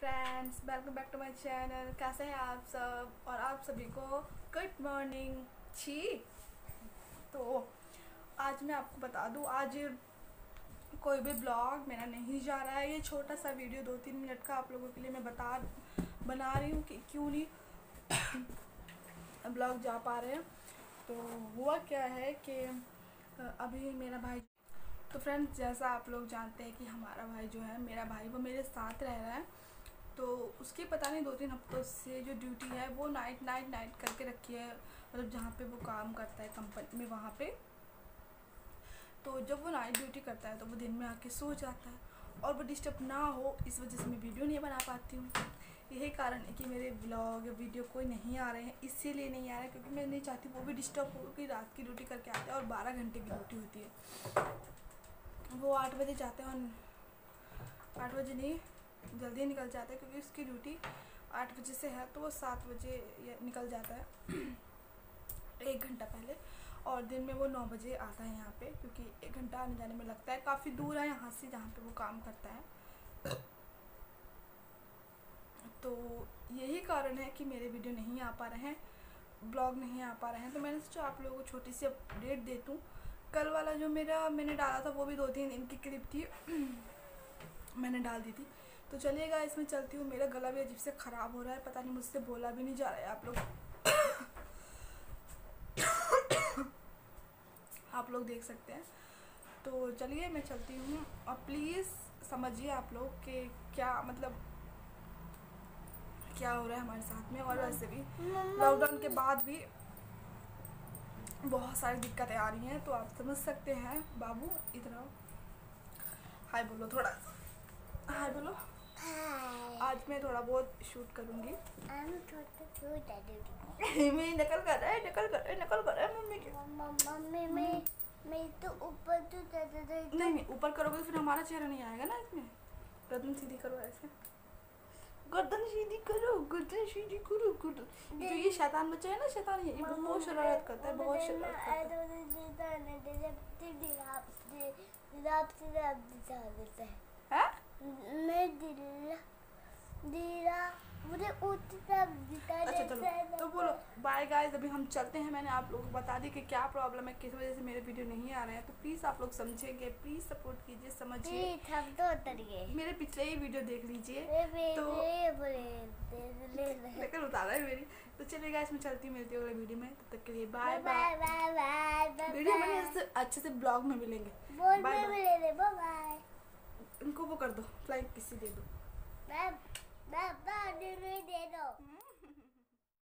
Friends, welcome back to my channel. कैसे हैं आप सब? और आप सभी को गुड मॉर्निंग। छी तो आज मैं आपको बता दूं, आज कोई भी ब्लॉग मेरा नहीं जा रहा है। ये छोटा सा वीडियो 2-3 मिनट का आप लोगों के लिए मैं बना रही हूँ कि क्यों नहीं ब्लॉग जा पा रहे हैं। तो हुआ क्या है कि अभी मेरा भाई, तो फ्रेंड्स जैसा आप लोग जानते हैं कि हमारा भाई जो है, मेरा भाई, वो मेरे साथ रह रहा है। तो उसकी पता नहीं 2-3 हफ्तों से जो ड्यूटी है वो नाइट करके रखी है, मतलब जहाँ पे वो काम करता है कंपनी में, वहाँ पे। तो जब वो नाइट ड्यूटी करता है तो वो दिन में आके सो जाता है, और वो डिस्टर्ब ना हो इस वजह से मैं वीडियो नहीं बना पाती हूँ। यही कारण है कि मेरे ब्लॉग या वीडियो कोई नहीं आ रहे हैं। इसीलिए नहीं आ रहे हैं क्योंकि मैं नहीं चाहती वो भी डिस्टर्ब हो, कि रात की ड्यूटी करके आते हैं और 12 घंटे की ड्यूटी होती है। वो 8 बजे जाते हैं, और 8 बजे नहीं, जल्दी निकल जाता है क्योंकि उसकी ड्यूटी 8 बजे से है, तो वो 7 बजे निकल जाता है 1 घंटा पहले। और दिन में वो 9 बजे आता है यहाँ पे, क्योंकि 1 घंटा आने जाने में लगता है। काफ़ी दूर है यहाँ से जहाँ पे वो काम करता है। तो यही कारण है कि मेरे वीडियो नहीं आ पा रहे हैं, ब्लॉग नहीं आ पा रहे हैं। तो मैंने सोचा आप लोगों को छोटी सी अपडेट दे दूँ। कल वाला जो मैंने डाला था वो भी 2-3 दिन की क्लिप थी मैंने डाल दी थी। तो चलिएगा, इसमें चलती हूँ। मेरा गला भी अजीब से ख़राब हो रहा है, पता नहीं, मुझसे बोला भी नहीं जा रहा है। आप लोग देख सकते हैं। तो चलिए मैं चलती हूँ, और प्लीज़ समझिए आप लोग कि क्या मतलब क्या हो रहा है हमारे साथ में। और वैसे भी लॉकडाउन के बाद भी बहुत सारी दिक्कतें आ रही हैं, तो आप समझ सकते हैं। बाबू इधर आओ, हाय बोलो, थोड़ा हाय बोलो। आज मैं थोड़ा बहुत शूट करूँगी। मैं नकल कर रहा है मम्मी की। मैं तो ऊपर तो नहीं, ऊपर करोगे तो फिर हमारा चेहरा नहीं आएगा ना इसमें। गर्दन सीधी करो ऐसे, गर्दन सीधी करो, गर्दन सीधी करो, गर्दन। जो ये शैतान बच्चा है ना, शैतान, ये बहुत शरारत करता है, बहुत शरारत करता है। अच्छा चलो, तो बोलो बाय गाइस। अभी हम चलते हैं। मैंने आप लोगों को बता दी कि क्या प्रॉब्लम है, किस वजह से मेरे वीडियो नहीं आ रहे हैं। तो प्लीज़ आप लोग समझेंगे, प्लीज़ सपोर्ट कीजिए, समझिए। मेरे पिछले ही वीडियो देख लीजिए। तो लेकर उतारा है मेरी। तो चलिए गाइस, मैं चलती हूँ, मिलती हूँ अगले वीडियो में। तब तक के लिए बाय बाय। वीडियो में अच्छे से ब्लॉग में मिलेंगे। Bye bye. उनको वो कर दो, फ्लाइट किसी दे दो। दे दो।